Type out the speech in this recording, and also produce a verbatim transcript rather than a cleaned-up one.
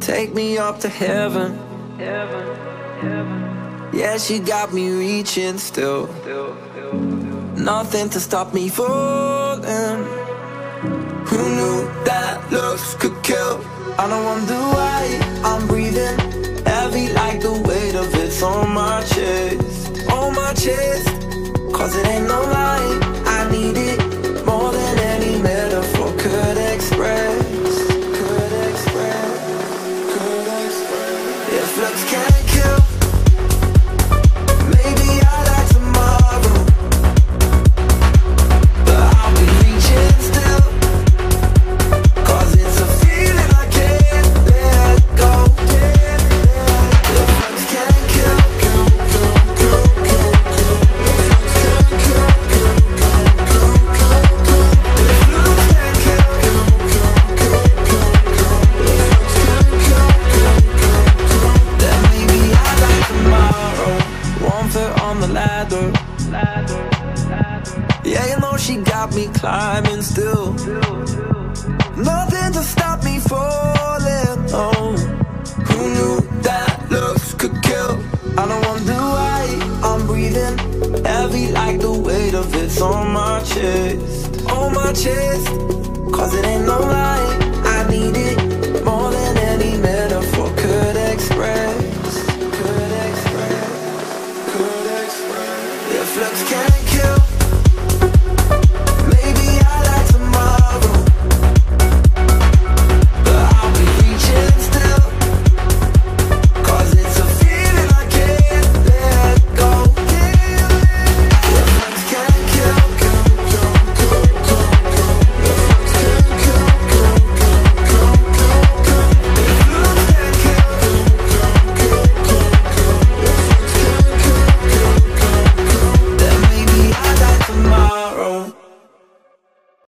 take me up to heaven. Yeah, she got me reaching still. Nothing to stop me falling. Who knew that looks could kill? I don't wonder why I'm breathing heavy, like the weight of it's on my chest. On my chest. Cause it ain't no lie, I need it more than any metaphor could express. Could express, could express. If looks can't kill, maybe I like tomorrow, but I'll be reaching still. Cause it's a feeling I can't let go. If looks can't kill, kill, kill, kill, kill, kill. On the ladder, yeah, you know she got me climbing still. Nothing to stop me falling. Oh, who knew that looks could kill? I don't wonder why I'm breathing heavy, like the weight of it's on my chest. On my chest. Cause it ain't no lie, I need it